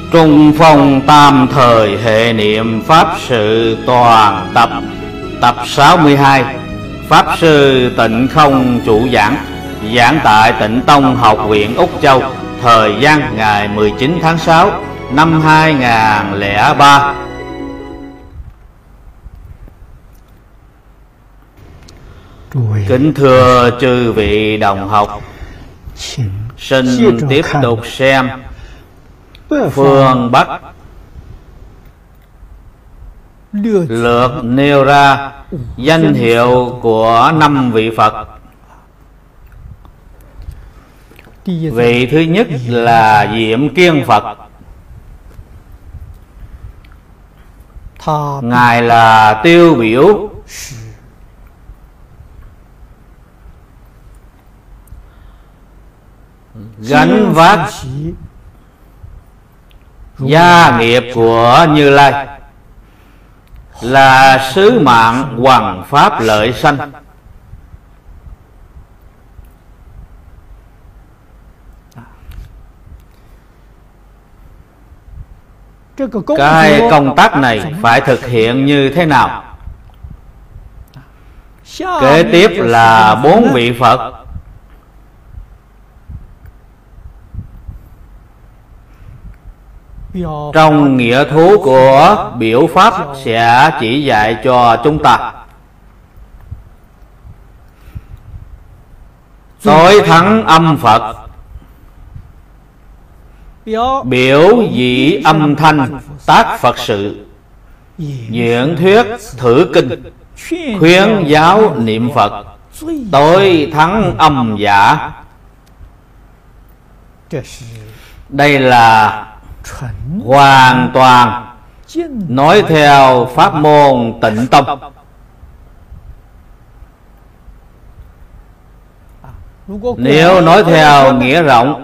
Trung phong tam thời hệ niệm Pháp sự toàn tập. Tập 62. Pháp sư Tịnh Không chủ giảng. Giảng tại Tịnh Tông Học viện Úc Châu. Thời gian ngày 19 tháng 6 năm 2003. Kính thưa chư vị đồng học, xin tiếp tục xem phương Bắc lược nêu ra danh hiệu của 5 vị Phật. Vị thứ nhất là Diệm Kiên Phật. Ngài là tiêu biểu gánh vác gia nghiệp của Như Lai, là sứ mạng hoằng pháp lợi sanh. Cái công tác này phải thực hiện như thế nào? Kế tiếp là 4 vị Phật. Trong nghĩa thú của biểu pháp sẽ chỉ dạy cho chúng ta. Tối thắng âm Phật, biểu dĩ âm thanh tác Phật sự, diễn thuyết thử kinh, khuyến giáo niệm Phật, tối thắng âm giả. Đây là hoàn toàn nói theo pháp môn Tịnh Tông. Nếu nói theo nghĩa rộng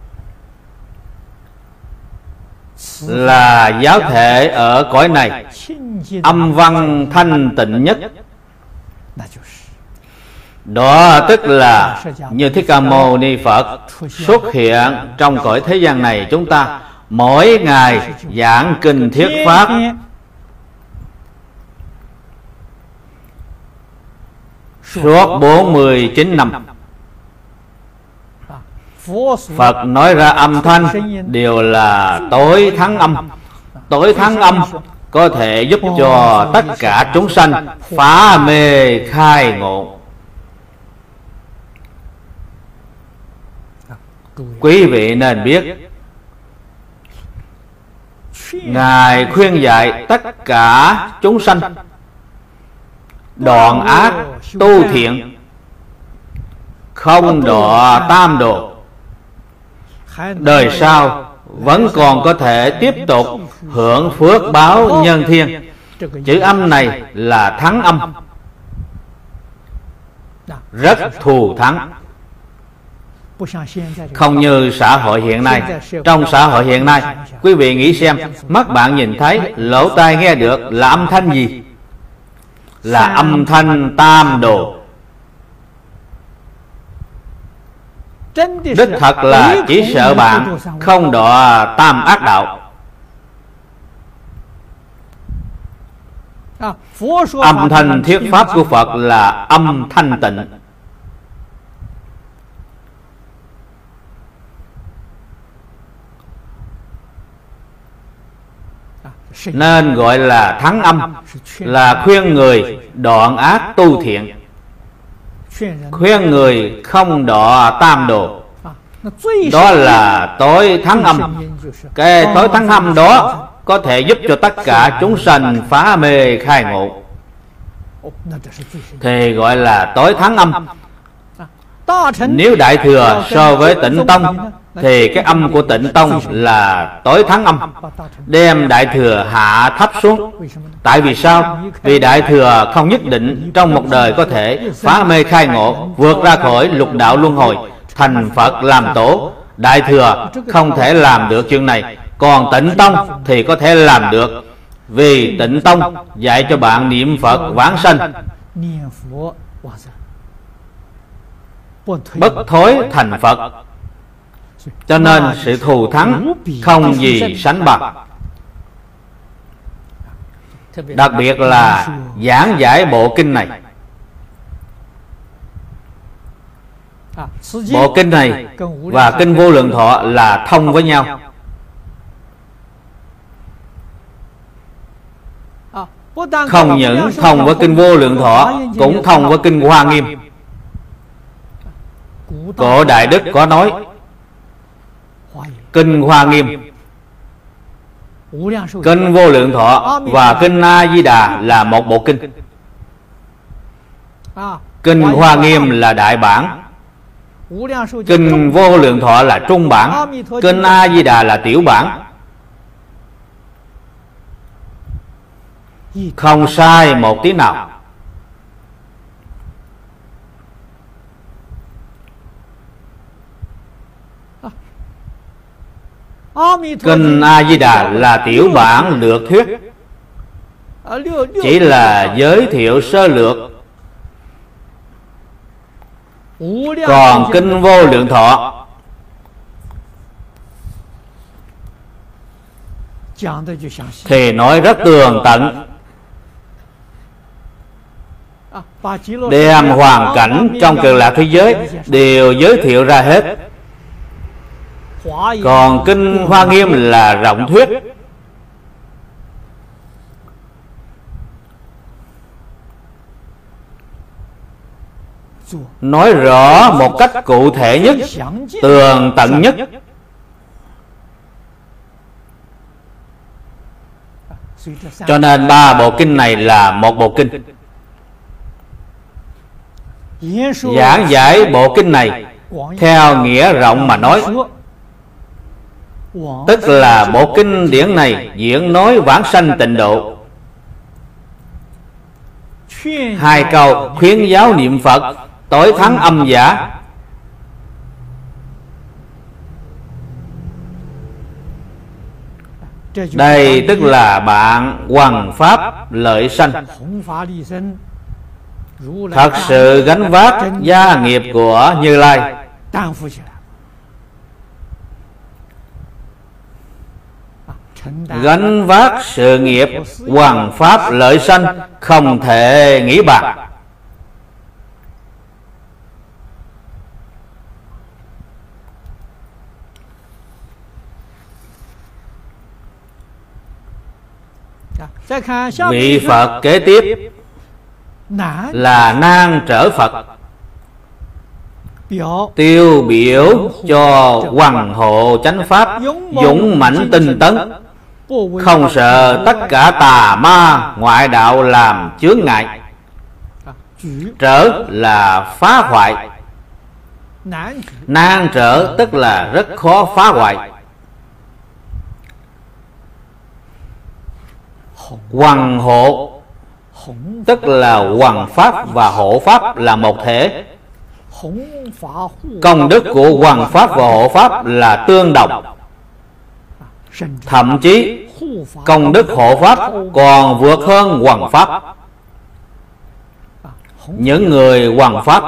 là giáo thể ở cõi này âm văn thanh tịnh nhất. Đó tức là như Thích Ca Mâu Ni Phật xuất hiện trong cõi thế gian này chúng ta, mỗi ngày giảng kinh thuyết pháp, suốt 49 năm. Phật nói ra âm thanh đều là tối thắng âm. Tối thắng âm có thể giúp cho tất cả chúng sanh phá mê khai ngộ. Quý vị nên biết, Ngài khuyên dạy tất cả chúng sanh đoạn ác tu thiện, không đọa tam đồ. Đời sau vẫn còn có thể tiếp tục hưởng phước báo nhân thiên. Chữ âm này là thắng âm, rất thù thắng. Không như xã hội hiện nay. Trong xã hội hiện nay, quý vị nghĩ xem, mắt bạn nhìn thấy, lỗ tai nghe được là âm thanh gì? Là âm thanh tam đồ. Đích thật là chỉ sợ bạn không đọa tam ác đạo. Âm thanh thuyết pháp của Phật là âm thanh tịnh. Nên gọi là thắng âm, là khuyên người đoạn ác tu thiện, khuyên người không đọa tam đồ. Đó là tối thắng âm. Cái tối thắng âm đó có thể giúp cho tất cả chúng sanh phá mê khai ngộ, thì gọi là tối thắng âm. Nếu Đại Thừa so với Tịnh Tông thì cái âm của Tịnh Tông là tối thắng âm, đem Đại Thừa hạ thấp xuống. Tại vì sao? Vì Đại Thừa không nhất định trong một đời có thể phá mê khai ngộ, vượt ra khỏi lục đạo luân hồi, thành Phật làm tổ. Đại Thừa không thể làm được chuyện này. Còn Tịnh Tông thì có thể làm được. Vì Tịnh Tông dạy cho bạn niệm Phật vãng sanh, bất thối thành Phật. Cho nên sự thù thắng không gì sánh bằng. Đặc biệt là giảng giải bộ kinh này. Bộ kinh này và kinh Vô Lượng Thọ là thông với nhau. Không những thông với kinh Vô Lượng Thọ, cũng thông với kinh Hoa Nghiêm. Cổ Đại Đức có nói kinh Hoa Nghiêm, kinh Vô Lượng Thọ và kinh A Di Đà là một bộ kinh. Kinh Hoa Nghiêm là đại bản, kinh Vô Lượng Thọ là trung bản, kinh A Di Đà là tiểu bản. Không sai một tí nào. Kinh A Di Đà là tiểu bản lược thuyết, chỉ là giới thiệu sơ lược. Còn kinh Vô Lượng Thọ thì nói rất tường tận, đem hoàn cảnh trong Cực Lạc thế giới đều giới thiệu ra hết. Còn kinh Hoa Nghiêm là rộng thuyết, nói rõ một cách cụ thể nhất, tường tận nhất. Cho nên ba bộ kinh này là một bộ kinh. Giảng giải bộ kinh này theo nghĩa rộng mà nói, tức là bộ kinh điển này diễn nói vãng sanh tịnh độ. Hai câu khuyến giáo niệm Phật, tối thắng âm giả. Đây tức là bạn hoằng pháp lợi sanh, thật sự gánh vác gia nghiệp của Như Lai. Gánh vác sự nghiệp hoằng pháp lợi sanh, không thể nghĩ bàn. Vị Phật kế tiếp là Nan Trở Phật, tiêu biểu cho hoằng hộ chánh pháp, dũng mãnh tinh tấn, không sợ tất cả tà ma ngoại đạo làm chướng ngại. Trở là phá hoại, nan trở tức là rất khó phá hoại. Hoằng hộ tức là hoằng pháp và hộ pháp là một thể. Công đức của hoằng pháp và hộ pháp là tương đồng. Thậm chí công đức hộ pháp còn vượt hơn hoằng pháp. Những người hoằng pháp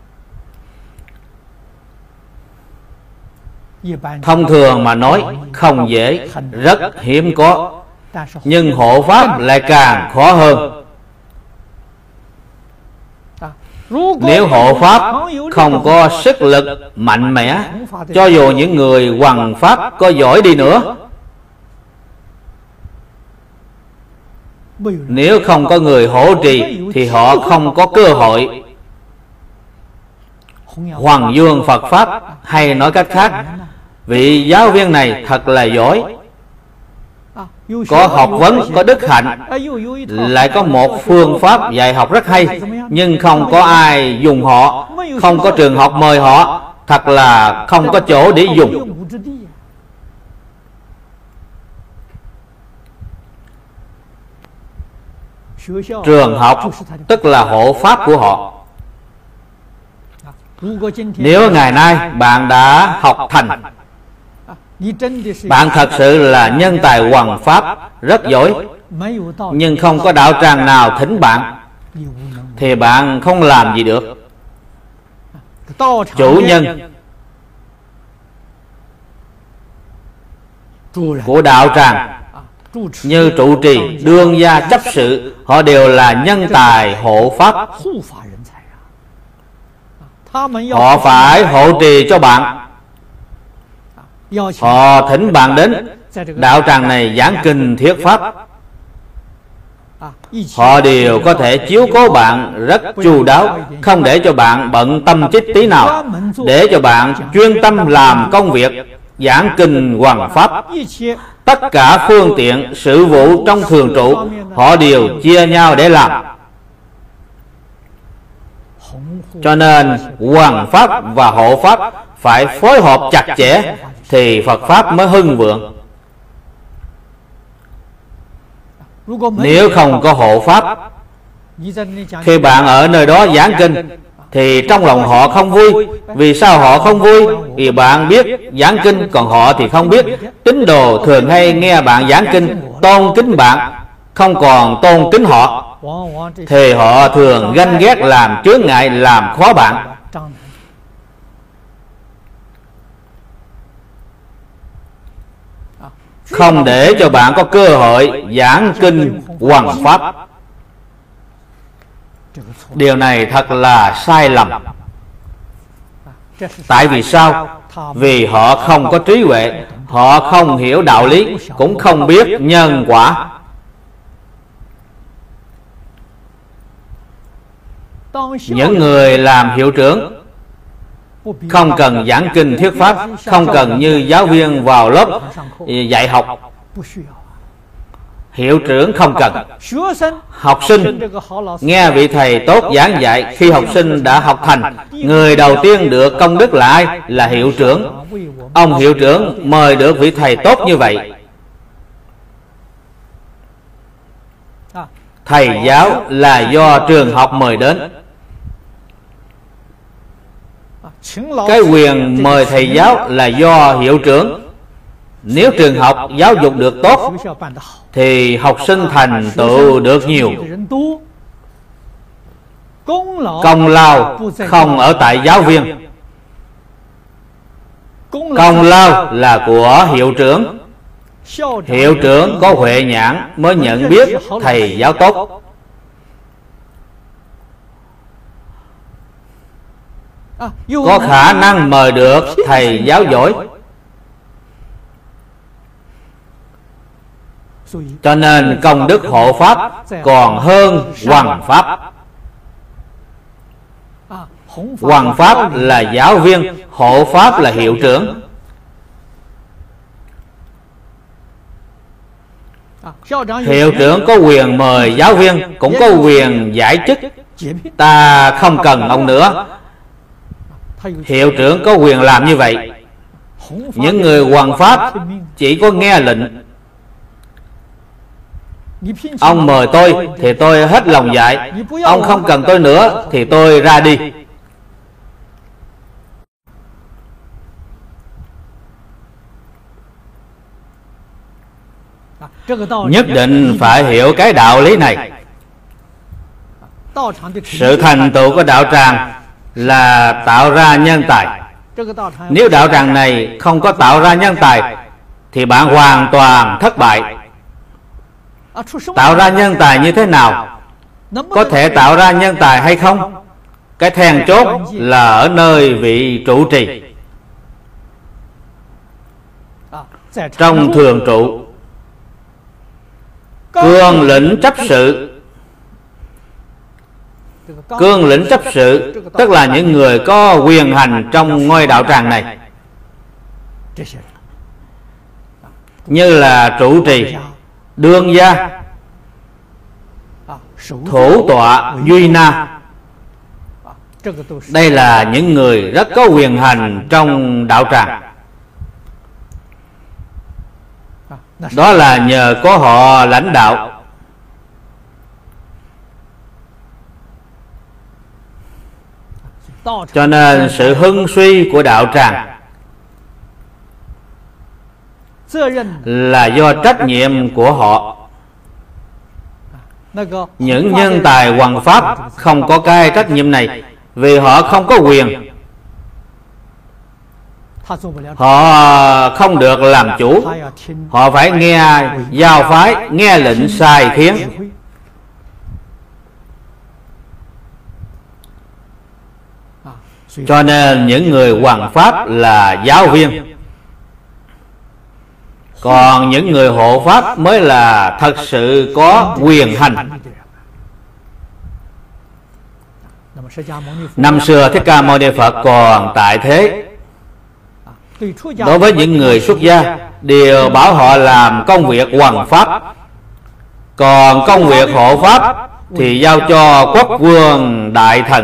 thông thường mà nói không dễ, rất hiếm có. Nhưng hộ pháp lại càng khó hơn. Nếu hộ pháp không có sức lực mạnh mẽ, cho dù những người hoằng pháp có giỏi đi nữa, nếu không có người hỗ trì thì họ không có cơ hội hoằng dương Phật pháp. Hay nói cách khác, vị giáo viên này thật là giỏi, có học vấn, có đức hạnh, lại có một phương pháp dạy học rất hay, nhưng không có ai dùng họ, không có trường học mời họ, thật là không có chỗ để dùng. Trường học tức là hộ pháp của họ. Nếu ngày nay bạn đã học thành, bạn thật sự là nhân tài hoằng pháp rất giỏi, nhưng không có đạo tràng nào thỉnh bạn, thì bạn không làm gì được. Chủ nhân của đạo tràng như trụ trì, đương gia, chấp sự, họ đều là nhân tài hộ pháp. Họ phải hộ trì cho bạn. Họ thỉnh bạn đến đạo tràng này giảng kinh thuyết pháp. Họ đều có thể chiếu cố bạn rất chu đáo, không để cho bạn bận tâm chích tí nào, để cho bạn chuyên tâm làm công việc giảng kinh hoằng pháp. Tất cả phương tiện sự vụ trong thường trụ họ đều chia nhau để làm. Cho nên hoằng pháp và hộ pháp phải phối hợp chặt chẽ thì Phật pháp mới hưng vượng. Nếu không có hộ pháp, khi bạn ở nơi đó giảng kinh thì trong lòng họ không vui. Vì sao họ không vui? Vì bạn biết giảng kinh, còn họ thì không biết. Tín đồ thường hay nghe bạn giảng kinh, tôn kính bạn, không còn tôn kính họ, thì họ thường ganh ghét, làm chướng ngại, làm khó bạn. Không để cho bạn có cơ hội giảng kinh hoằng pháp. Điều này thật là sai lầm. Tại vì sao? Vì họ không có trí huệ, họ không hiểu đạo lý, cũng không biết nhân quả. Những người làm hiệu trưởng không cần giảng kinh thuyết pháp, không cần như giáo viên vào lớp dạy học. Hiệu trưởng không cần. Học sinh nghe vị thầy tốt giảng dạy, khi học sinh đã học thành, người đầu tiên được công đức là ai? Là hiệu trưởng. Ông hiệu trưởng mời được vị thầy tốt như vậy. Thầy giáo là do trường học mời đến. Cái quyền mời thầy giáo là do hiệu trưởng. Nếu trường học giáo dục được tốt thì học sinh thành tựu được nhiều. Công lao không ở tại giáo viên, công lao là của hiệu trưởng. Hiệu trưởng có huệ nhãn mới nhận biết thầy giáo tốt. Có khả năng mời được thầy giáo giỏi. Cho nên công đức hộ pháp còn hơn hoằng pháp. Hoằng pháp là giáo viên, hộ pháp là hiệu trưởng. Hiệu trưởng có quyền mời giáo viên, cũng có quyền giải chức. Ta không cần ông nữa. Hiệu trưởng có quyền làm như vậy. Những người hoằng pháp chỉ có nghe lệnh. Ông mời tôi thì tôi hết lòng dạy. Ông không cần tôi nữa thì tôi ra đi. Nhất định phải hiểu cái đạo lý này. Sự thành tựu của đạo tràng là tạo ra nhân tài. Nếu đạo tràng này không có tạo ra nhân tài thì bạn hoàn toàn thất bại. Tạo ra nhân tài như thế nào? Có thể tạo ra nhân tài hay không? Cái then chốt là ở nơi vị trụ trì. Trong thường trụ, cương lĩnh chấp sự. Cương lĩnh chấp sự tức là những người có quyền hành trong ngôi đạo tràng này, như là trụ trì, đương gia, thủ tọa, duy na. Đây là những người rất có quyền hành trong đạo tràng. Đó là nhờ có họ lãnh đạo. Cho nên sự hưng suy của đạo tràng là do trách nhiệm của họ. Những nhân tài hoằng pháp không có cái trách nhiệm này, vì họ không có quyền. Họ không được làm chủ. Họ phải nghe giáo phái, nghe lệnh sai khiến. Cho nên những người hoằng pháp là giáo viên, còn những người hộ pháp mới là thật sự có quyền hành. Năm xưa Thích Ca Mâu Ni Phật còn tại thế, đối với những người xuất gia đều bảo họ làm công việc hoằng pháp, còn công việc hộ pháp thì giao cho quốc vương đại thần,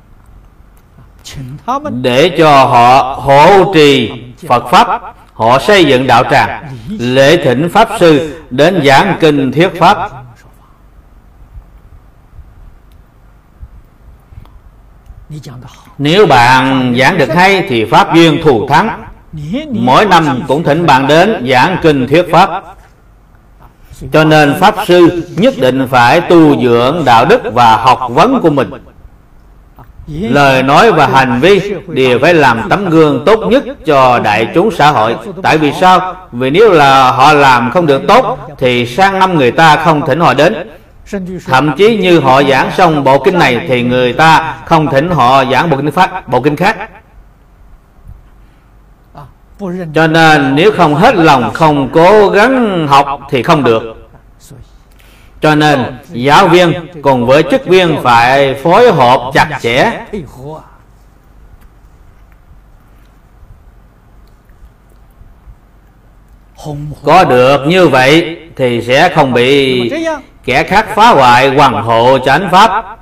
để cho họ hộ trì Phật pháp, họ xây dựng đạo tràng, lễ thỉnh pháp sư đến giảng kinh thuyết pháp. Nếu bạn giảng được hay thì pháp duyên thù thắng, mỗi năm cũng thỉnh bạn đến giảng kinh thuyết pháp. Cho nên pháp sư nhất định phải tu dưỡng đạo đức và học vấn của mình. Lời nói và hành vi đều phải làm tấm gương tốt nhất cho đại chúng xã hội. Tại vì sao? Vì nếu là họ làm không được tốt thì sang năm người ta không thỉnh họ đến. Thậm chí như họ giảng xong bộ kinh này thì người ta không thỉnh họ giảng bộ kinh khác. Cho nên nếu không hết lòng, không cố gắng học thì không được. Cho nên giáo viên cùng với chức viên phải phối hợp chặt chẽ. Có được như vậy thì sẽ không bị kẻ khác phá hoại hoằng hộ chánh pháp.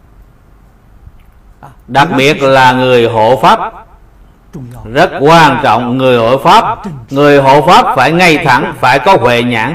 Đặc biệt là người hộ pháp, rất quan trọng. Người hộ pháp phải ngay thẳng, phải có huệ nhãn.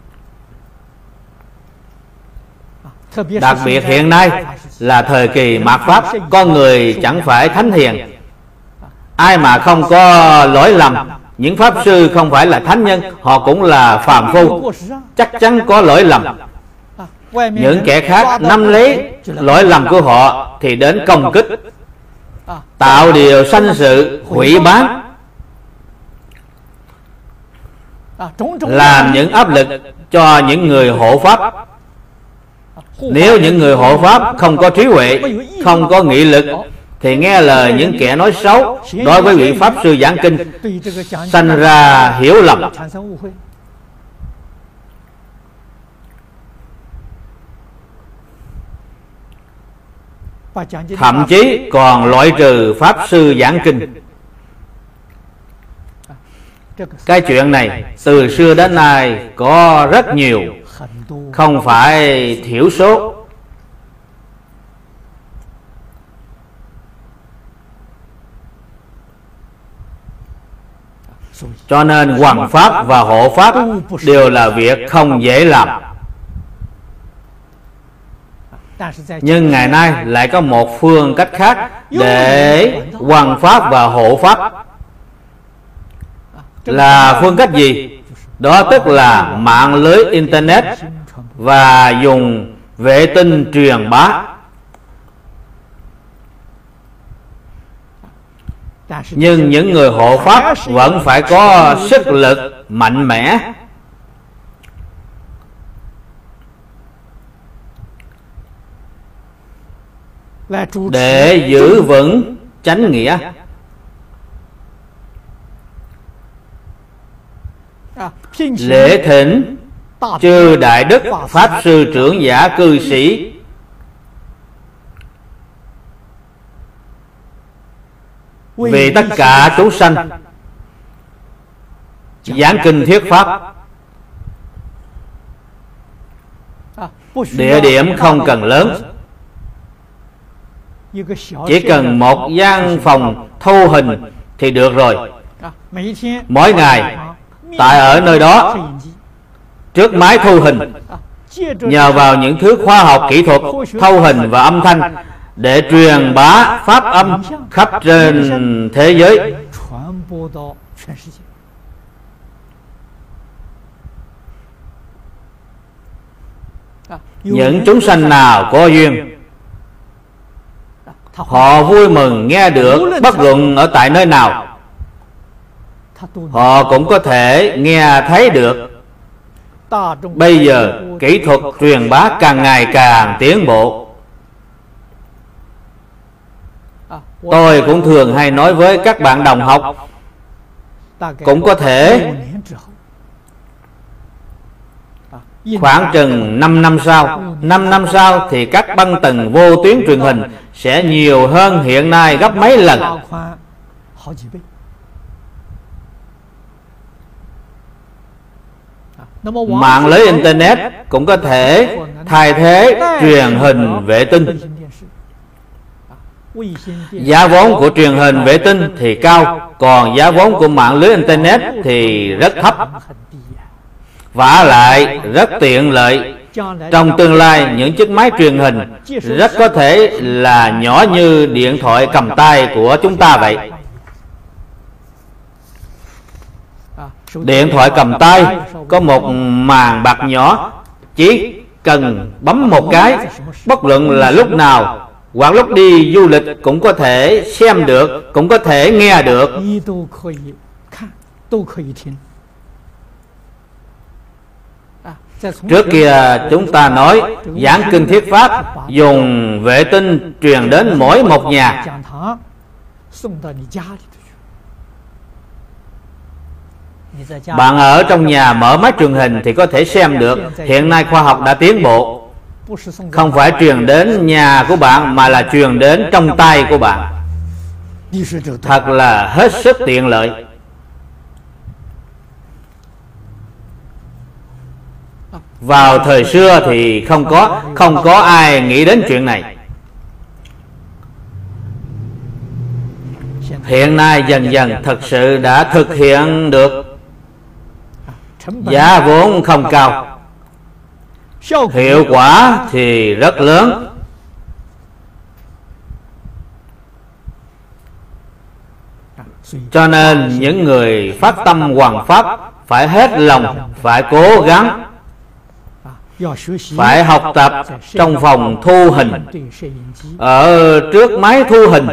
Đặc biệt hiện nay là thời kỳ mạt pháp, con người chẳng phải thánh hiền. Ai mà không có lỗi lầm, những pháp sư không phải là thánh nhân, họ cũng là phàm phu, chắc chắn có lỗi lầm. Những kẻ khác nắm lấy lỗi lầm của họ thì đến công kích, tạo điều sanh sự hủy bán, làm những áp lực cho những người hộ pháp. Nếu những người hộ pháp không có trí huệ, không có nghị lực thì nghe lời những kẻ nói xấu đối với vị pháp sư giảng kinh, sanh ra hiểu lầm. Thậm chí còn loại trừ pháp sư giảng kinh. Cái chuyện này từ xưa đến nay có rất nhiều, không phải thiểu số. Cho nên hoằng pháp và hộ pháp đều là việc không dễ làm. Nhưng ngày nay lại có một phương cách khác để hoằng pháp và hộ pháp. Là phương cách gì? Đó tức là mạng lưới Internet và dùng vệ tinh truyền bá. Nhưng những người hộ pháp vẫn phải có sức lực mạnh mẽ. Để giữ vững chánh nghĩa. Lễ thỉnh chư đại đức pháp sư trưởng giả cư sĩ, vì tất cả chúng sanh, giảng kinh thuyết pháp. Địa điểm không cần lớn, chỉ cần một gian phòng thu hình thì được rồi. Mỗi ngày tại ở nơi đó, trước máy thu hình, nhờ vào những thứ khoa học kỹ thuật thu hình và âm thanh để truyền bá pháp âm khắp trên thế giới. Những chúng sanh nào có duyên, họ vui mừng nghe được, bất luận ở tại nơi nào, họ cũng có thể nghe thấy được. Bây giờ kỹ thuật truyền bá càng ngày càng tiến bộ. Tôi cũng thường hay nói với các bạn đồng học, cũng có thể khoảng chừng 5 năm sau, 5 năm sau thì các băng tần vô tuyến truyền hình sẽ nhiều hơn hiện nay gấp mấy lần. Mạng lưới Internet cũng có thể thay thế truyền hình vệ tinh. Giá vốn của truyền hình vệ tinh thì cao, còn giá vốn của mạng lưới Internet thì rất thấp. Vả lại rất tiện lợi. Trong tương lai, những chiếc máy truyền hình rất có thể là nhỏ như điện thoại cầm tay của chúng ta vậy. Điện thoại cầm tay có một màn bạc nhỏ, chỉ cần bấm một cái, bất luận là lúc nào hoặc lúc đi du lịch cũng có thể xem được, cũng có thể nghe được. Trước kia chúng ta nói giảng kinh thuyết pháp dùng vệ tinh truyền đến mỗi một nhà. Bạn ở trong nhà mở máy truyền hình thì có thể xem được. Hiện nay khoa học đã tiến bộ, không phải truyền đến nhà của bạn mà là truyền đến trong tay của bạn. Thật là hết sức tiện lợi. Vào thời xưa thì không có ai nghĩ đến chuyện này. Hiện nay dần dần thật sự đã thực hiện được. Giá vốn không cao, hiệu quả thì rất lớn. Cho nên những người phát tâm hoằng pháp phải hết lòng, phải cố gắng, phải học tập trong phòng thu hình, ở trước máy thu hình,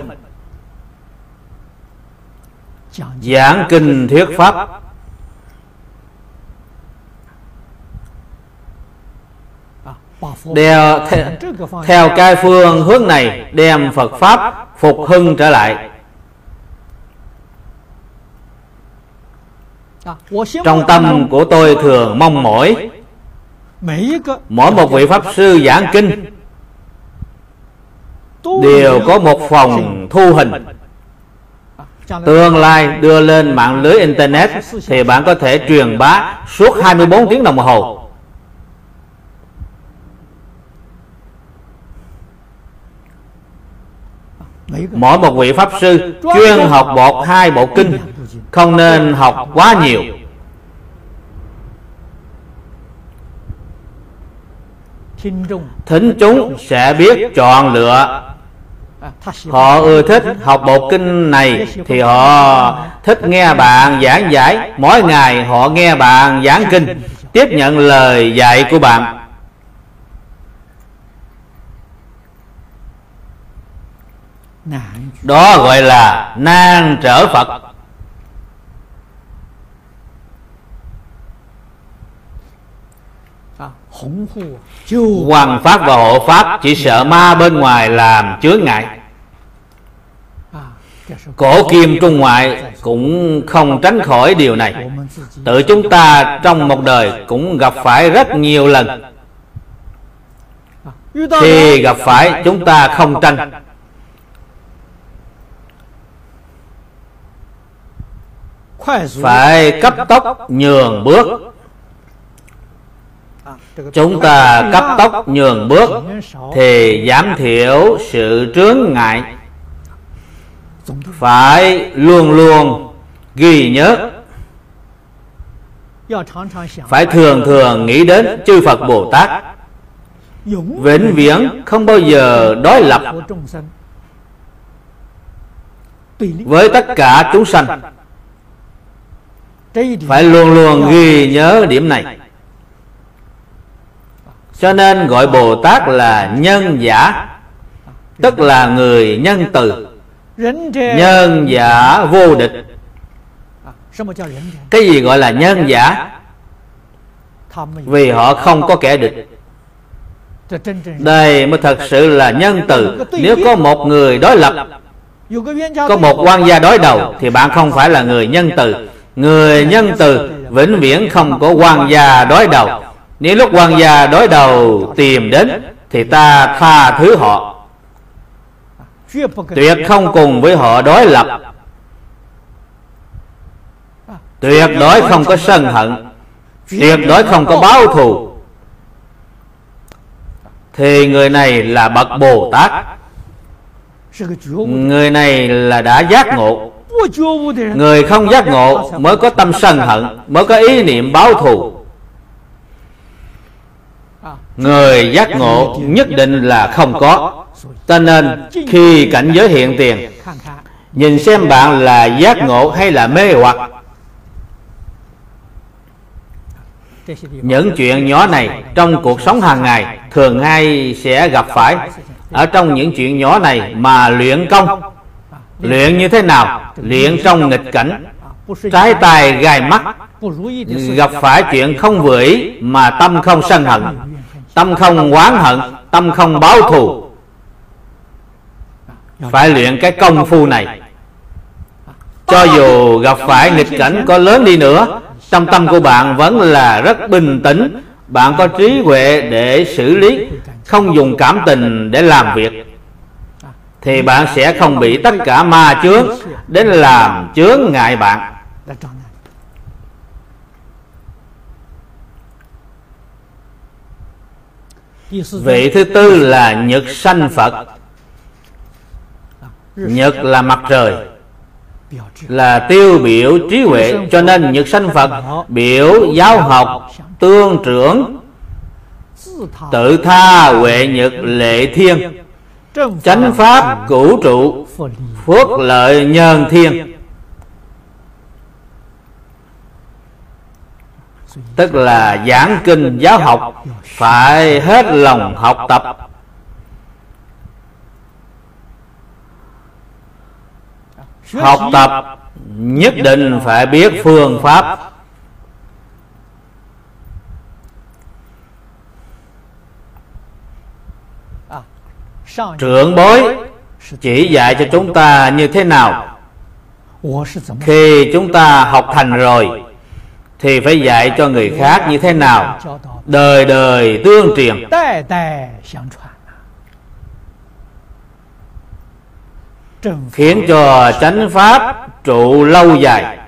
giảng kinh thuyết pháp. Theo cái phương hướng này đem Phật pháp phục hưng trở lại. Trong tâm của tôi thường mong mỏi mỗi một vị pháp sư giảng kinh đều có một phòng thu hình. Tương lai đưa lên mạng lưới Internet thì bạn có thể truyền bá suốt 24 tiếng đồng hồ. Mỗi một vị pháp sư chuyên học 1-2 bộ kinh, không nên học quá nhiều. Thính chúng sẽ biết chọn lựa. Họ ưa thích học bộ kinh này thì họ thích nghe bạn giảng giải. Mỗi ngày họ nghe bạn giảng kinh, tiếp nhận lời dạy của bạn. Đó gọi là nan trở Phật. Hoằng pháp và hộ pháp chỉ sợ ma bên ngoài làm chướng ngại. Cổ kim trung ngoại cũng không tránh khỏi điều này. Tự chúng ta trong một đời cũng gặp phải rất nhiều lần. Khi gặp phải chúng ta không tranh, phải cấp tốc nhường bước. Chúng ta cấp tốc nhường bước thì giảm thiểu sự chướng ngại. Phải luôn luôn ghi nhớ, phải thường thường nghĩ đến chư Phật Bồ Tát, vĩnh viễn không bao giờ đối lập với tất cả chúng sanh. Phải luôn luôn ghi nhớ điểm này. Cho nên gọi Bồ Tát là nhân giả, tức là người nhân từ, nhân giả vô địch. Cái gì gọi là nhân giả? Vì họ không có kẻ địch. Đây mới thật sự là nhân từ. Nếu có một người đối lập, có một quan gia đối đầu, thì bạn không phải là người nhân từ. Người nhân từ vĩnh viễn không có quan gia đối đầu. Nếu lúc quan gia đối đầu tìm đến, thì ta tha thứ họ, tuyệt không cùng với họ đối lập, tuyệt đối không có sân hận, tuyệt đối không có báo thù. Thì người này là bậc Bồ Tát. Người này là đã giác ngộ. Người không giác ngộ mới có tâm sân hận, mới có ý niệm báo thù. Người giác ngộ nhất định là không có. Cho nên khi cảnh giới hiện tiền, nhìn xem bạn là giác ngộ hay là mê hoặc. Những chuyện nhỏ này trong cuộc sống hàng ngày thường hay sẽ gặp phải. Ở trong những chuyện nhỏ này mà luyện công. Luyện như thế nào? Luyện trong nghịch cảnh, trái tai gai mắt, gặp phải chuyện không vừa ý mà tâm không sân hận, tâm không oán hận, tâm không báo thù. Phải luyện cái công phu này. Cho dù gặp phải nghịch cảnh có lớn đi nữa, trong tâm của bạn vẫn là rất bình tĩnh. Bạn có trí huệ để xử lý, không dùng cảm tình để làm việc, thì bạn sẽ không bị tất cả ma chướng đến làm chướng ngại bạn. Vị thứ tư là Nhật Sanh Phật. Nhật là mặt trời, là tiêu biểu trí huệ. Cho nên Nhật Sanh Phật biểu giáo học tương trưởng, tự tha huệ nhật lệ thiên, chánh pháp cửu trụ, phước lợi nhân thiên. Tức là giảng kinh giáo học phải hết lòng học tập. Học tập nhất định phải biết phương pháp. Trưởng bối chỉ dạy cho chúng ta như thế nào. Khi chúng ta học thành rồi thì phải dạy cho người khác như thế nào, đời đời tương truyền, khiến cho chánh pháp trụ lâu dài.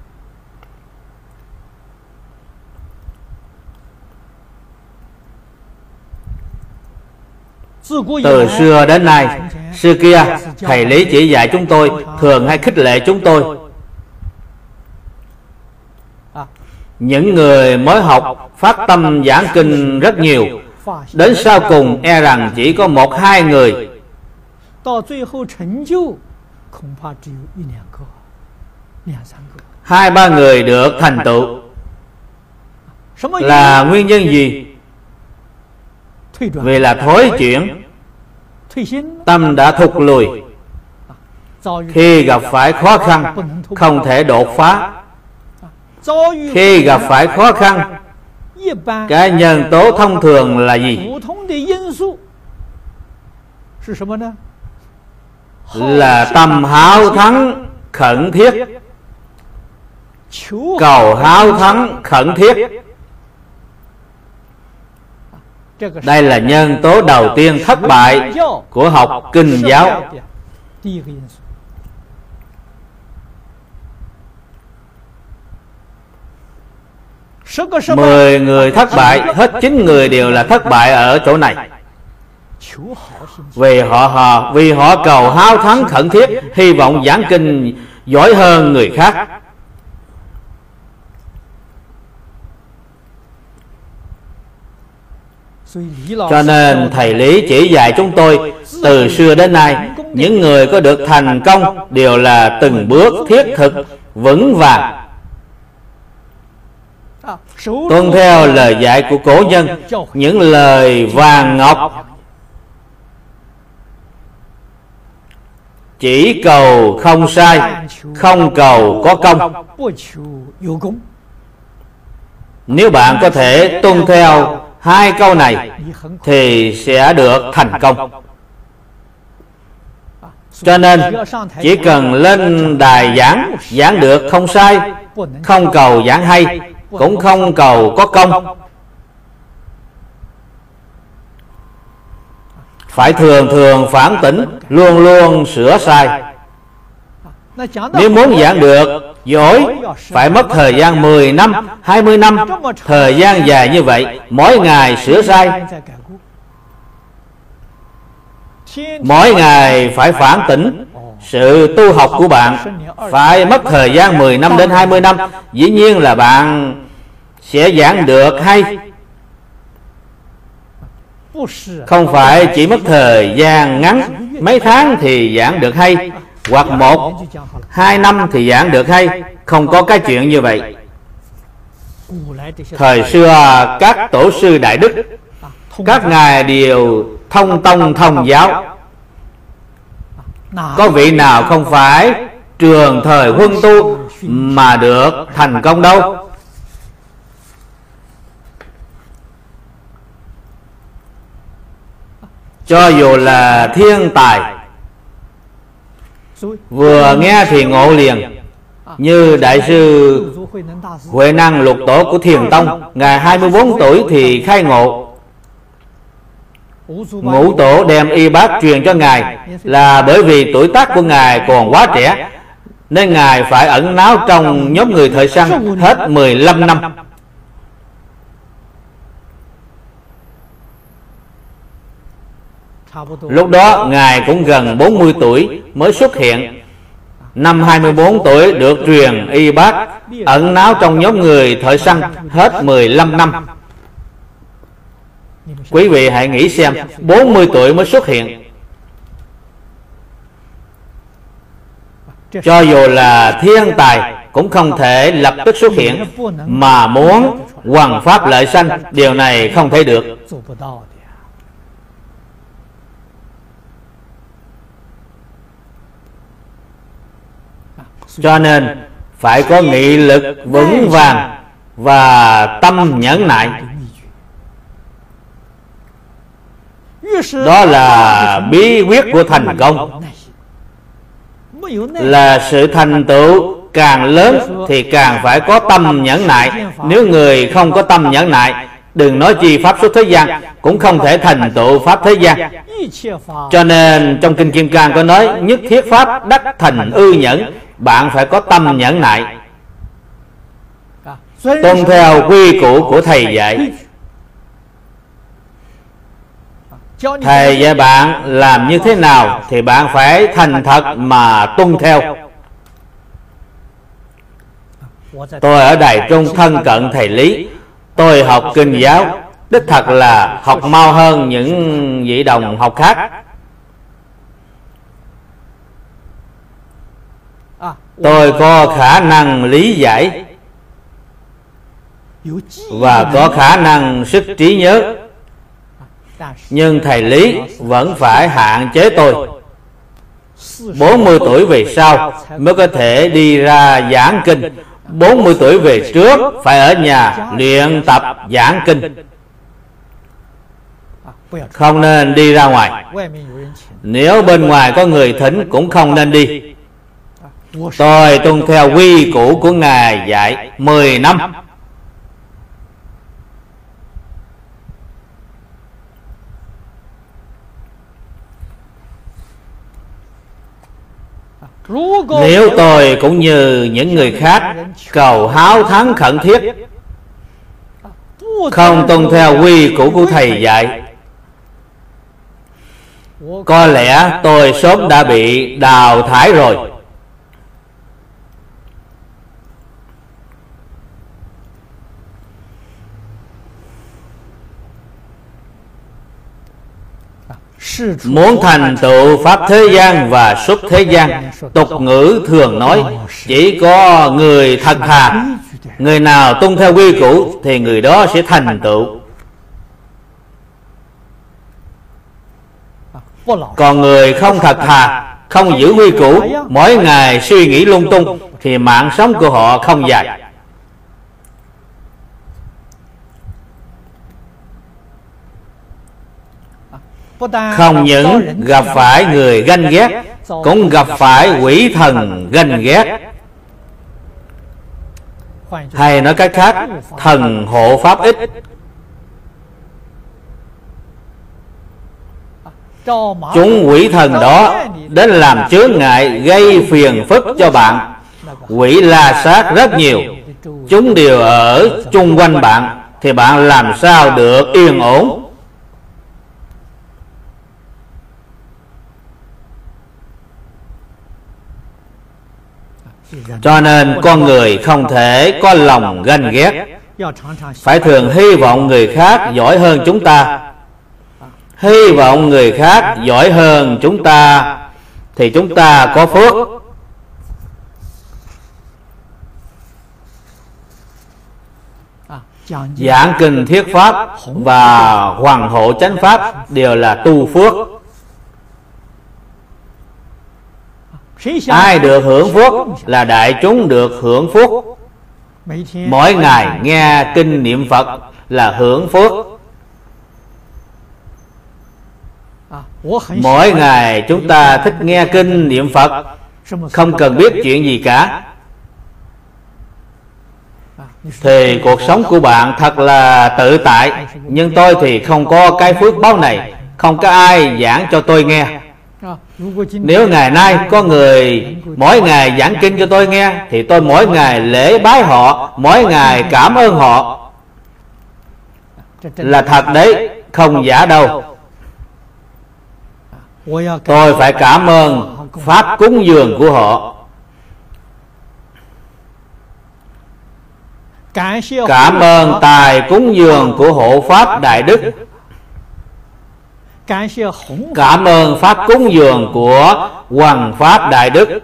Từ xưa đến nay, xưa kia thầy Lý chỉ dạy chúng tôi, thường hay khích lệ chúng tôi. Những người mới học phát tâm giảng kinh rất nhiều, đến sau cùng e rằng chỉ có 1-2 người. Hai ba người được thành tựu. Là nguyên nhân gì? Vì là thối chuyển, tâm đã thụt lùi. Khi gặp phải khó khăn không thể đột phá. Khi gặp phải khó khăn, cái nhân tố thông thường là gì? Là tâm háo thắng khẩn thiết, cầu háo thắng khẩn thiết. Đây là nhân tố đầu tiên thất bại của học kinh giáo. 10 người thất bại, hết 9 người đều là thất bại ở chỗ này. Vì họ cầu háo thắng khẩn thiết, hy vọng giảng kinh giỏi hơn người khác. Cho nên thầy Lý chỉ dạy chúng tôi, từ xưa đến nay, những người có được thành công đều là từng bước thiết thực, vững vàng, tuân theo lời dạy của cổ nhân, những lời vàng ngọc. chỉ cầu không sai, không cầu có công. Nếu bạn có thể tuân theo hai câu này thì sẽ được thành công. Cho nên chỉ cần lên đài giảng được không sai, không cầu giảng hay, cũng không cầu có công. Phải thường thường phản tỉnh, luôn luôn sửa sai. Nếu muốn giảng được giỏi, phải mất thời gian 10 năm, 20 năm, thời gian dài như vậy, mỗi ngày sửa sai. Mỗi ngày phải phản tỉnh. Sự tu học của bạn phải mất thời gian 10 năm đến 20 năm. Dĩ nhiên là bạn sẽ giảng được hay. Không phải chỉ mất thời gian ngắn, mấy tháng thì giảng được hay, hoặc 1-2 năm thì giảng được hay. Không có cái chuyện như vậy. Thời xưa các tổ sư đại đức, các ngài đều thông tông thông giáo. Có vị nào không phải trường thời huân tu mà được thành công đâu. Cho dù là thiên tài, vừa nghe thì ngộ liền. Như Đại sư Huệ Năng Lục Tổ của Thiền Tông, ngài 24 tuổi thì khai ngộ. Ngũ tổ đem y bát truyền cho ngài là bởi vì tuổi tác của ngài còn quá trẻ, nên ngài phải ẩn náu trong nhóm người thợ săn hết 15 năm. Lúc đó ngài cũng gần 40 tuổi mới xuất hiện. Năm 24 tuổi được truyền y bát, ẩn náu trong nhóm người thợ săn hết 15 năm. Quý vị hãy nghĩ xem, 40 tuổi mới xuất hiện. Cho dù là thiên tài cũng không thể lập tức xuất hiện, mà muốn hoằng pháp lợi sanh, điều này không thể được. Cho nên phải có nghị lực vững vàng và tâm nhẫn nại. Đó là bí quyết của thành công. Là sự thành tựu càng lớn thì càng phải có tâm nhẫn nại. Nếu người không có tâm nhẫn nại, đừng nói chi pháp xuất thế gian, cũng không thể thành tựu pháp thế gian. Cho nên trong Kinh Kim Cang có nói, nhất thiết pháp đắc thành ư nhẫn. Bạn phải có tâm nhẫn nại, tuân theo quy củ của thầy dạy. Thầy dạy bạn làm như thế nào thì bạn phải thành thật mà tuân theo. Tôi ở Đài Trung thân cận thầy Lý, tôi học kinh giáo, đích thật là học mau hơn những vị đồng học khác. Tôi có khả năng lý giải và có khả năng sức trí nhớ, nhưng thầy Lý vẫn phải hạn chế tôi. 40 tuổi về sau mới có thể đi ra giảng kinh. 40 tuổi về trước phải ở nhà luyện tập giảng kinh, không nên đi ra ngoài. Nếu bên ngoài có người thỉnh cũng không nên đi. Tôi tuân theo quy củ của ngài dạy 10 năm. Nếu tôi cũng như những người khác cầu háo thắng khẩn thiết, không tuân theo quy củ của thầy dạy, có lẽ tôi sớm đã bị đào thải rồi. Muốn thành tựu pháp thế gian và xuất thế gian, tục ngữ thường nói chỉ có người thật thà, người nào tuân theo quy củ thì người đó sẽ thành tựu. Còn người không thật thà không giữ quy củ, mỗi ngày suy nghĩ lung tung, thì mạng sống của họ không dài. Không những gặp phải người ganh ghét, cũng gặp phải quỷ thần ganh ghét. Hay nói cách khác, thần hộ pháp ít. Chúng quỷ thần đó đến làm chướng ngại, gây phiền phức cho bạn. Quỷ la sát rất nhiều, chúng đều ở chung quanh bạn, thì bạn làm sao được yên ổn? Cho nên con người không thể có lòng ganh ghét, phải thường hy vọng người khác giỏi hơn chúng ta. Hy vọng người khác giỏi hơn chúng ta thì chúng ta có phước. Giảng kinh thuyết pháp và hoàng hộ chánh pháp đều là tu phước. Ai được hưởng phước là đại chúng được hưởng phước. Mỗi ngày nghe kinh niệm Phật là hưởng phước. Mỗi ngày chúng ta thích nghe kinh niệm Phật, không cần biết chuyện gì cả, thì cuộc sống của bạn thật là tự tại. Nhưng tôi thì không có cái phước báo này, không có ai giảng cho tôi nghe. Nếu ngày nay có người mỗi ngày giảng kinh cho tôi nghe, thì tôi mỗi ngày lễ bái họ, mỗi ngày cảm ơn họ. Là thật đấy, không giả đâu. Tôi phải cảm ơn pháp cúng dường của họ. Cảm ơn tài cúng dường của hộ pháp đại đức. Cảm ơn pháp cúng dường của hoằng pháp đại đức.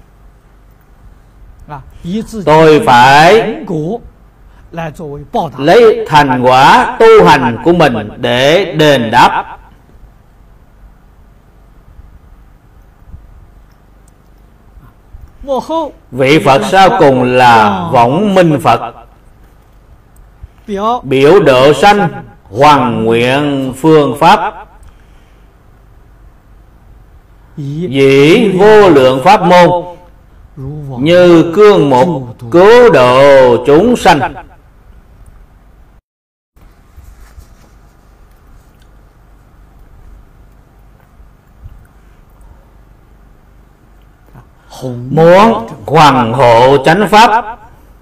Tôi phải lấy thành quả tu hành của mình để đền đáp. Vị Phật sau cùng là Võng Minh Phật, biểu độ sanh hoằng nguyện phương pháp, dĩ vô lượng pháp môn, như cương mục cứu độ chúng sanh. Muốn hoằng hộ chánh pháp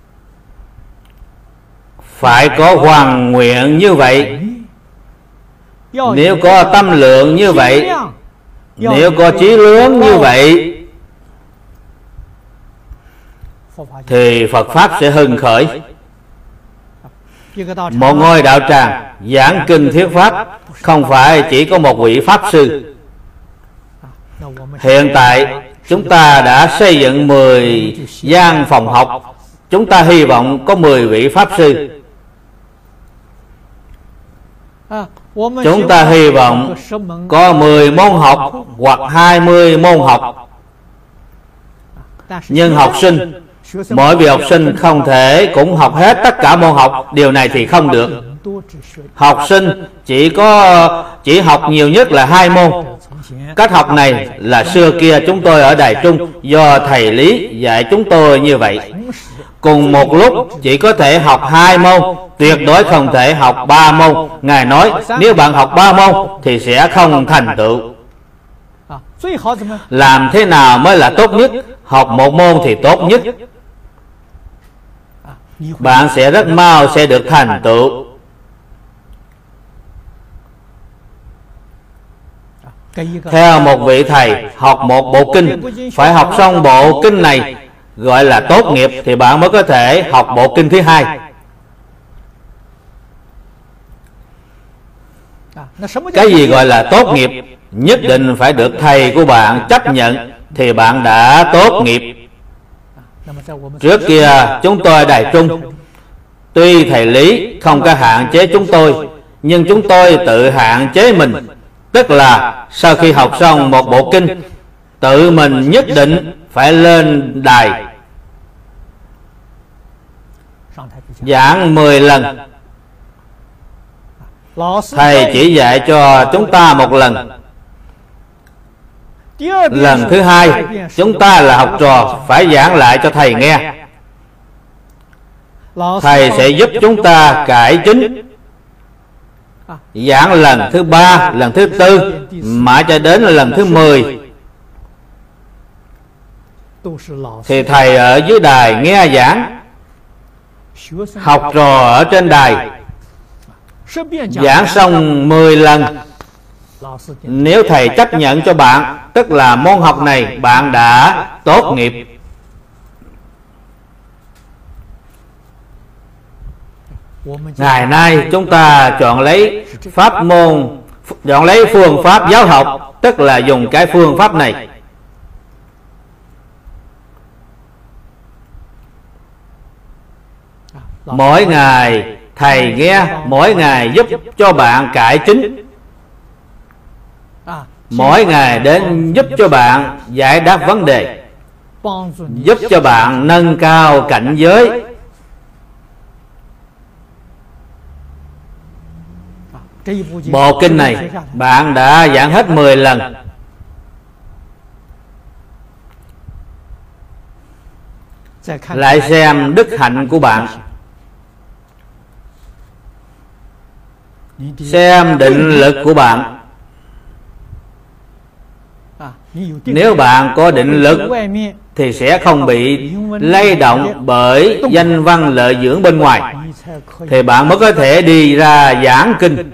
phải có hoằng nguyện như vậy. Nếu có tâm lượng như vậy, nếu có chí lớn như vậy, thì Phật pháp sẽ hưng khởi. Một ngôi đạo tràng giảng kinh thuyết pháp không phải chỉ có một vị pháp sư. Hiện tại chúng ta đã xây dựng 10 gian phòng học. Chúng ta hy vọng có 10 vị pháp sư. Chúng ta hy vọng có 10 môn học hoặc 20 môn học. Nhưng học sinh, mỗi vị học sinh không thể cũng học hết tất cả môn học. Điều này thì không được. Học sinh chỉ học nhiều nhất là 2 môn. Cách học này là xưa kia chúng tôi ở Đài Trung do thầy Lý dạy chúng tôi như vậy. Cùng một lúc chỉ có thể học 2 môn, tuyệt đối không thể học 3 môn. Ngài nói nếu bạn học 3 môn thì sẽ không thành tựu. Làm thế nào mới là tốt nhất? Học một môn thì tốt nhất. Bạn sẽ rất mau sẽ được thành tựu. Theo một vị thầy, học một bộ kinh, phải học xong bộ kinh này gọi là tốt nghiệp, thì bạn mới có thể học bộ kinh thứ hai. Cái gì gọi là tốt nghiệp? Nhất định phải được thầy của bạn chấp nhận thì bạn đã tốt nghiệp. Trước kia chúng tôi Đài Trung, tuy thầy Lý không có hạn chế chúng tôi, nhưng chúng tôi tự hạn chế mình. Tức là sau khi học xong một bộ kinh tự mình nhất định phải lên đài giảng 10 lần. Thầy chỉ dạy cho chúng ta một lần. Lần thứ hai, chúng ta là học trò phải giảng lại cho thầy nghe. Thầy sẽ giúp chúng ta cải chính. Giảng lần thứ 3, lần thứ 4, mãi cho đến lần thứ 10 thì thầy ở dưới đài nghe giảng, học trò ở trên đài. Giảng xong 10 lần, nếu thầy chấp nhận cho bạn, tức là môn học này bạn đã tốt nghiệp. Ngày nay chúng ta chọn lấy phương pháp giáo học, tức là dùng cái phương pháp này. Mỗi ngày thầy nghe, mỗi ngày giúp cho bạn cải chính, mỗi ngày đến giúp cho bạn giải đáp vấn đề, giúp cho bạn nâng cao cảnh giới. Bộ kinh này bạn đã giảng hết 10 lần. Lại xem đức hạnh của bạn, xem định lực của bạn. Nếu bạn có định lực thì sẽ không bị lay động bởi danh văn lợi dưỡng bên ngoài, thì bạn mới có thể đi ra giảng kinh.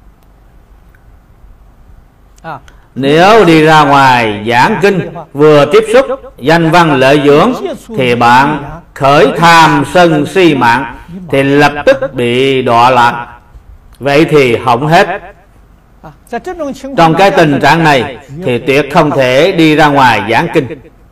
Nếu đi ra ngoài giảng kinh, vừa tiếp xúc danh văn lợi dưỡng thì bạn khởi tham sân si mạng, thì lập tức bị đọa lạc. Vậy thì hỏng hết. Trong cái tình trạng này thì tuyệt không thể đi ra ngoài giảng kinh.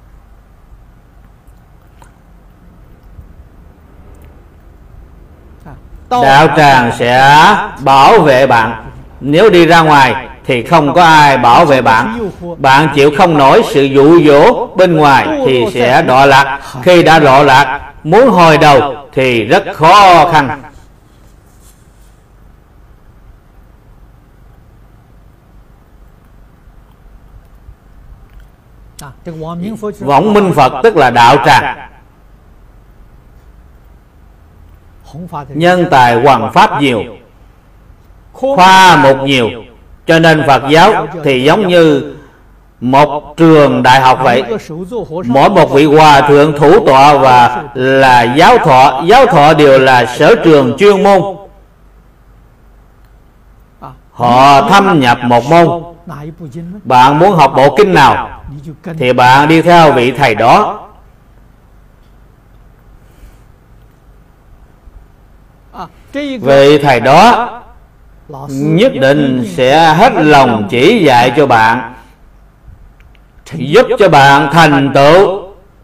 Đạo tràng sẽ bảo vệ bạn. Nếu đi ra ngoài thì không có ai bảo vệ bạn. Bạn chịu không nổi sự dụ dỗ bên ngoài thì sẽ đọa lạc. Khi đã đọa lạc, muốn hồi đầu thì rất khó khăn. Võng minh Phật tức là đạo tràng, nhân tài hoằng pháp nhiều, khoa mục nhiều, cho nên Phật giáo thì giống như một trường đại học vậy. Mỗi một vị hòa thượng thủ tọa và là giáo thọ đều là sở trường chuyên môn. Họ thâm nhập một môn. Bạn muốn học bộ kinh nào thì bạn đi theo vị thầy đó. Vị thầy đó nhất định sẽ hết lòng chỉ dạy cho bạn, giúp cho bạn thành tựu.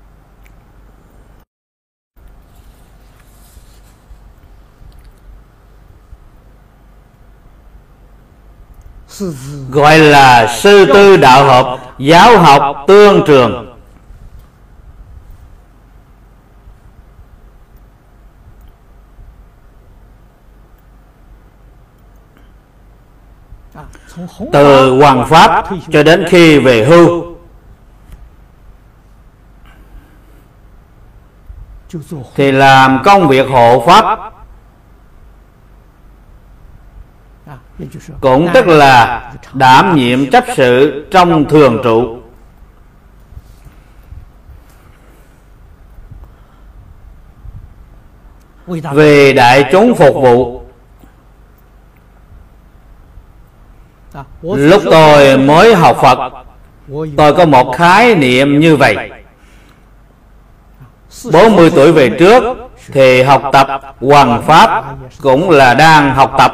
Gọi là sư tư đạo hợp, giáo học tương trường. Từ hoằng pháp cho đến khi về hưu thì làm công việc hộ pháp, cũng tức là đảm nhiệm chấp sự trong thường trụ. Vì đại chúng phục vụ. Lúc tôi mới học Phật, tôi có một khái niệm như vậy. 40 tuổi về trước thì học tập hoằng pháp cũng là đang học tập.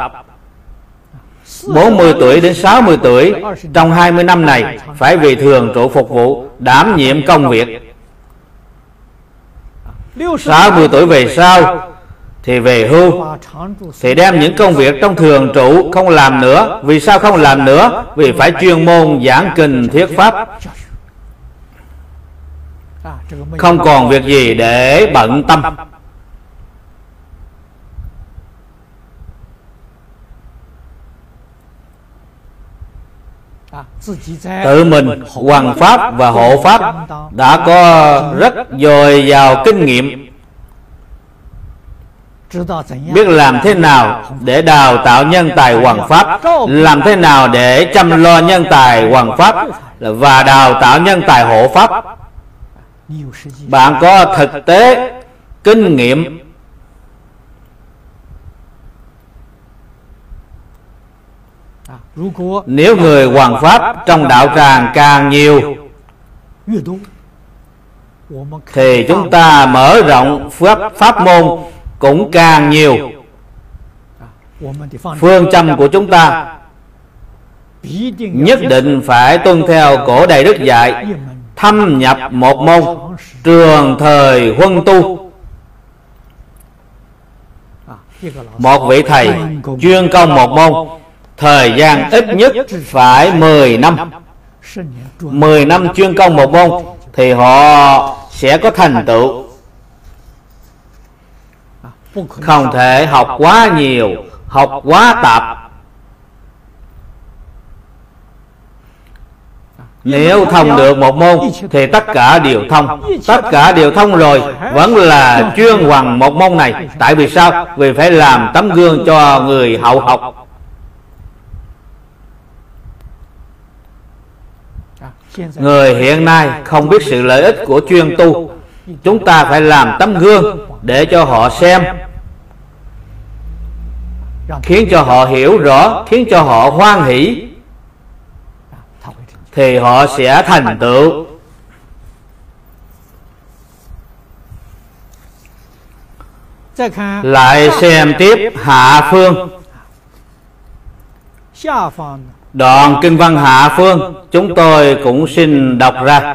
40 tuổi đến 60 tuổi, trong 20 năm này phải vì thường trụ phục vụ, đảm nhiệm công việc. 60 tuổi về sau thì về hưu, thì đem những công việc trong thường trụ không làm nữa. Vì sao không làm nữa? Vì phải chuyên môn giảng kinh thuyết pháp. không còn việc gì để bận tâm. Tự mình hoằng pháp và hộ pháp đã có rất dồi dào kinh nghiệm, biết làm thế nào để đào tạo nhân tài hoằng pháp, làm thế nào để chăm lo nhân tài hoằng pháp và đào tạo nhân tài hộ pháp. Bạn có thực tế kinh nghiệm, nếu người hoằng pháp trong đạo tràng càng nhiều thì chúng ta mở rộng pháp môn cũng càng nhiều. Phương châm của chúng ta nhất định phải tuân theo Cổ Đại Đức dạy, thâm nhập một môn, trường thời huân tu. Một vị thầy chuyên công một môn, thời gian ít nhất phải 10 năm. 10 năm chuyên công một môn thì họ sẽ có thành tựu. Không thể học quá nhiều, học quá tạp. Nếu thông được một môn thì tất cả đều thông. Tất cả đều thông rồi vẫn là chuyên hoằng một môn này. Tại vì sao? Vì phải làm tấm gương cho người hậu học. Người hiện nay không biết sự lợi ích của chuyên tu. Chúng ta phải làm tấm gương để cho họ xem, khiến cho họ hiểu rõ, khiến cho họ hoan hỷ, thì họ sẽ thành tựu. Lại xem tiếp hạ phương. Đoạn kinh văn hạ phương chúng tôi cũng xin đọc ra.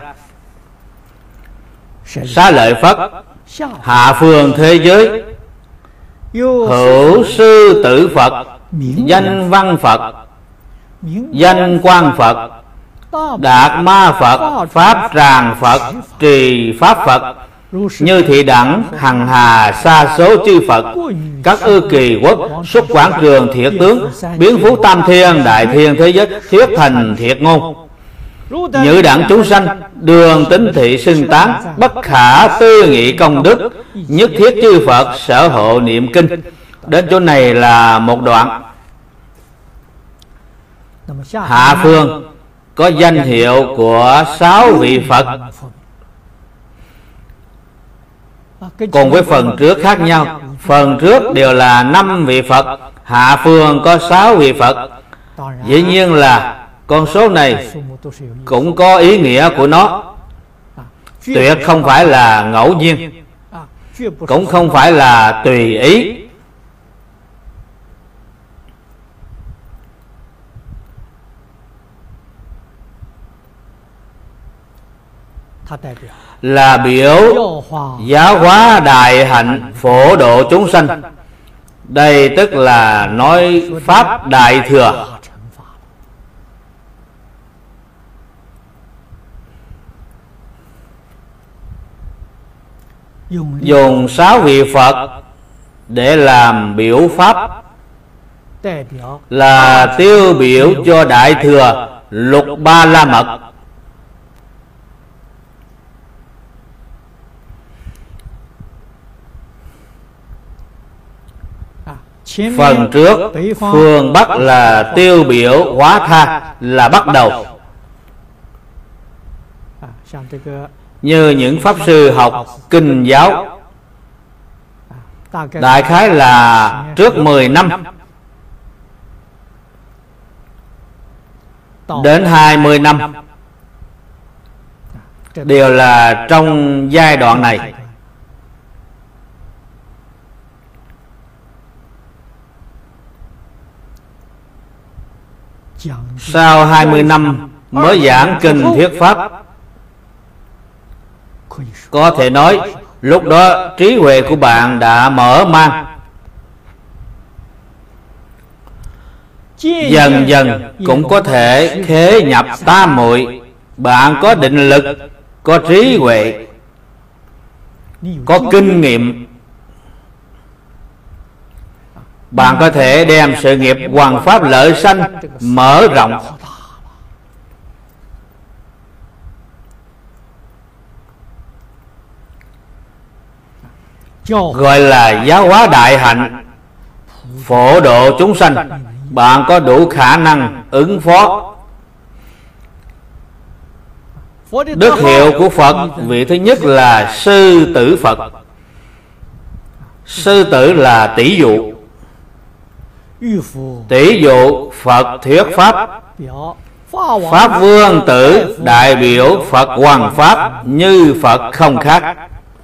Xá Lợi Phất: hạ phương thế giới, hữu sư tử Phật, danh văn Phật, danh quang Phật, đạt ma Phật, pháp tràng Phật, trì pháp Phật, như thị đẳng hằng hà sa số chư Phật, các ư kỳ quốc, xuất quảng trường thiệt tướng, biến phú tam thiên đại thiên thế giới, thuyết thành thiệt ngôn. Nhữ đẳng chúng sanh, đường tính thị xưng tán, bất khả tư nghị công đức, nhất thiết chư Phật sở hộ niệm kinh. Đến chỗ này là một đoạn. Hạ phương có danh hiệu của 6 vị Phật, cùng với phần trước khác nhau. Phần trước đều là 5 vị Phật, hạ phương có 6 vị Phật. Dĩ nhiên là con số này cũng có ý nghĩa của nó, tuyệt không phải là ngẫu nhiên, cũng không phải là tùy ý. Là biểu giáo hóa đại hạnh, phổ độ chúng sanh. Đây tức là nói pháp đại thừa. Dùng 6 vị Phật để làm biểu pháp, là tiêu biểu cho đại thừa Lục Ba La Mật. Phần trước phương Bắc là tiêu biểu hóa tha, là bắt đầu. Như những pháp sư học kinh giáo, đại khái là trước 10 năm đến 20 năm đều là trong giai đoạn này. Sau 20 năm mới giảng kinh thuyết pháp. Có thể nói lúc đó trí huệ của bạn đã mở mang, dần dần cũng có thể khế nhập tam muội. Bạn có định lực, có trí huệ, có kinh nghiệm, bạn có thể đem sự nghiệp hoằng pháp lợi sanh mở rộng, gọi là giáo hóa đại hạnh, phổ độ chúng sanh. Bạn có đủ khả năng ứng phó. Đức hiệu của Phật vị thứ nhất là sư tử Phật. Sư tử là tỷ dụ. Tỷ dụ Phật thuyết pháp. Pháp vương tử đại biểu Phật hoằng pháp, như Phật không khác.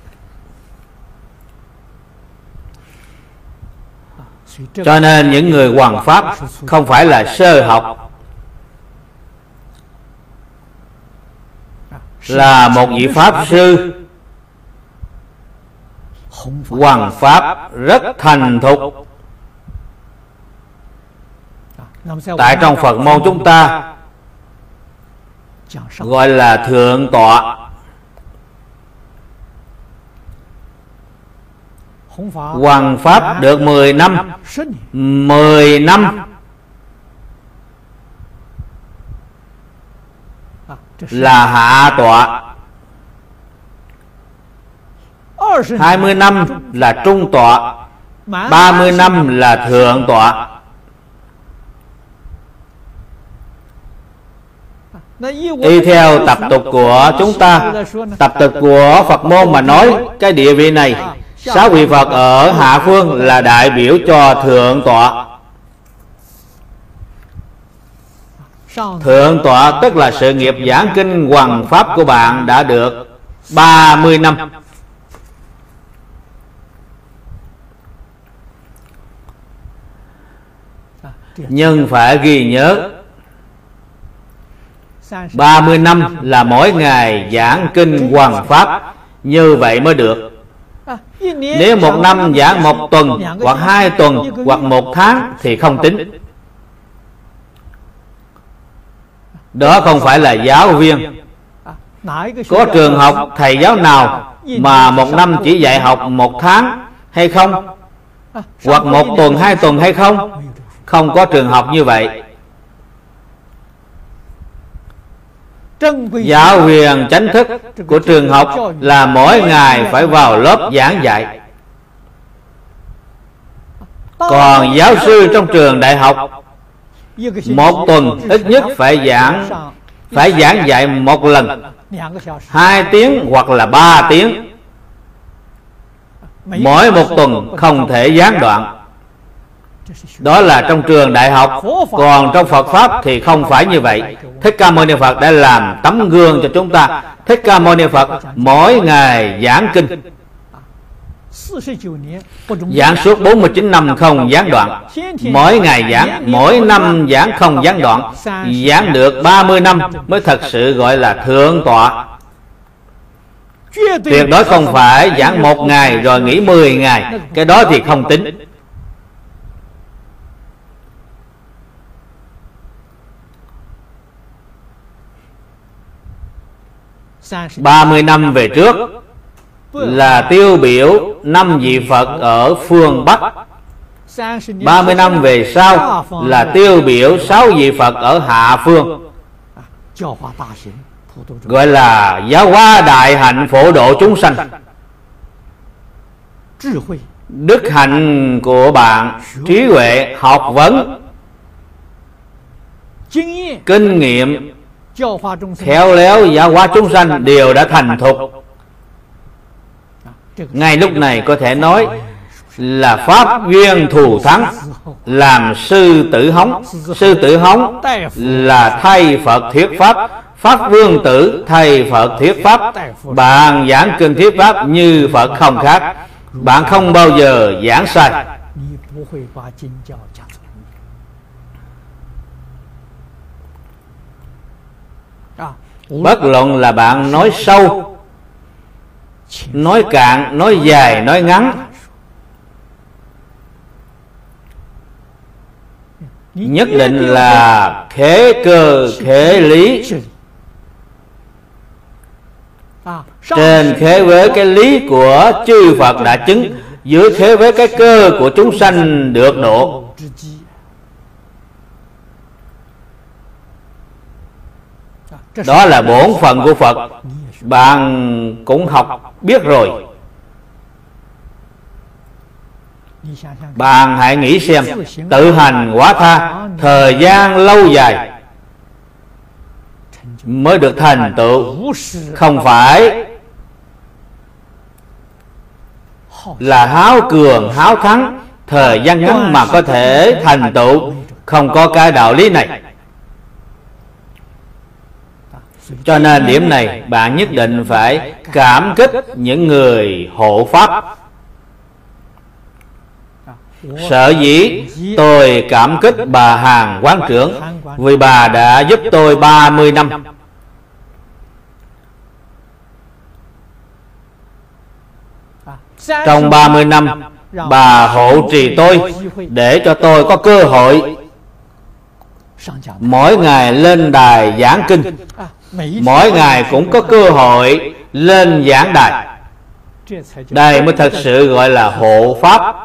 Cho nên những người hoằng pháp không phải là sơ học, là một vị pháp sư hoằng pháp rất thành thục. Tại trong Phật môn chúng ta gọi là thượng tọa. Hoằng pháp được 10 năm. 10 năm là hạ tọa, 20 năm là trung tọa, 30 năm là thượng tọa. Y theo tập tục của chúng ta, tập tục của Phật môn mà nói, cái địa vị này 6 vị Phật ở hạ phương là đại biểu cho thượng tọa. Thượng tọa tức là sự nghiệp giảng kinh hoằng pháp của bạn đã được 30 năm. Nhưng phải ghi nhớ, 30 năm là mỗi ngày giảng kinh hoằng pháp, như vậy mới được. Nếu một năm giảng 1 tuần hoặc 2 tuần hoặc 1 tháng thì không tính. Đó không phải là giáo viên. Có trường học thầy giáo nào mà 1 năm chỉ dạy học 1 tháng hay không? Hoặc 1 tuần 2 tuần hay không? Không có trường học như vậy. Giáo viên chánh thức của trường học là mỗi ngày phải vào lớp giảng dạy. Còn giáo sư trong trường đại học 1 tuần ít nhất phải giảng dạy 1 lần, 2 tiếng hoặc là 3 tiếng. Mỗi 1 tuần không thể gián đoạn. Đó là trong trường đại học. Còn trong Phật Pháp thì không phải như vậy. Thích Ca Mâu Ni Phật đã làm tấm gương cho chúng ta. Thích Ca Mâu Ni Phật mỗi ngày giảng kinh, giảng suốt 49 năm không gián đoạn. Mỗi ngày giảng, mỗi năm giảng không gián đoạn. Giảng được 30 năm mới thật sự gọi là thượng tọa. Tuyệt đối không phải giảng 1 ngày rồi nghỉ 10 ngày. Cái đó thì không tính. 30 năm về trước là tiêu biểu 5 vị Phật ở phương Bắc. 30 năm về sau là tiêu biểu 6 vị Phật ở hạ phương, gọi là giáo hóa đại hạnh phổ độ chúng sanh. Đức hạnh của bạn, trí huệ, học vấn, kinh nghiệm, khéo léo giáo hóa chúng sanh đều đã thành thục. Ngay lúc này có thể nói là pháp duyên thù thắng, làm sư tử hống. Sư tử hống là thay Phật thuyết pháp, pháp vương tử thay Phật thuyết pháp. Bạn giảng kinh thuyết pháp như Phật không khác. Bạn không bao giờ giảng sai. Bất luận là bạn nói sâu, nói cạn, nói dài, nói ngắn, nhất định là khế cơ khế lý, Trên khế với cái lý của chư Phật đã chứng, dưới khế với cái cơ của chúng sanh được độ. Đó là bổn phận của Phật. Bạn cũng học biết rồi. Bạn hãy nghĩ xem, tự hành quả tha thời gian lâu dài mới được thành tựu, không phải là háo cường háo thắng thời gian ngắn mà có thể thành tựu. Không có cái đạo lý này. Cho nên điểm này bạn nhất định phải cảm kích những người hộ pháp. Sở dĩ tôi cảm kích bà Hàn Quán Trưởng, vì bà đã giúp tôi 30 năm. Trong 30 năm, bà hộ trì tôi để cho tôi có cơ hội mỗi ngày lên đài giảng kinh, mỗi ngày cũng có cơ hội lên giảng đài. Đây mới thật sự gọi là hộ pháp.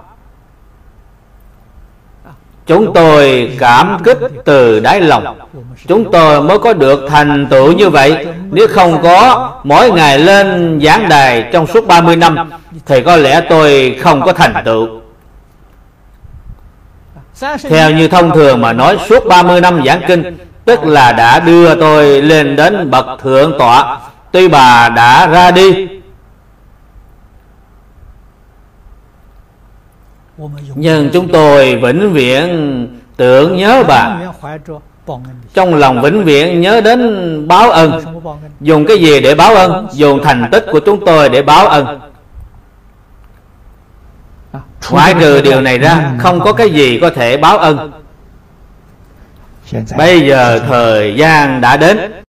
Chúng tôi cảm kích từ đáy lòng. Chúng tôi mới có được thành tựu như vậy. Nếu không có mỗi ngày lên giảng đài trong suốt 30 năm thì có lẽ tôi không có thành tựu. Theo như thông thường mà nói, suốt 30 năm giảng kinh tức là đã đưa tôi lên đến bậc thượng tọa. Tuy bà đã ra đi, nhưng chúng tôi vĩnh viễn tưởng nhớ bà, trong lòng vĩnh viễn nhớ đến báo ân. Dùng cái gì để báo ân? Dùng thành tích của chúng tôi để báo ân. Ngoại trừ điều này ra, không có cái gì có thể báo ân. Bây giờ thời gian đã đến.